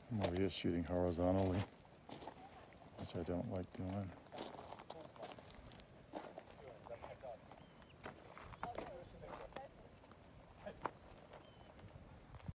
I'm over here shooting horizontally, which I don't like doing.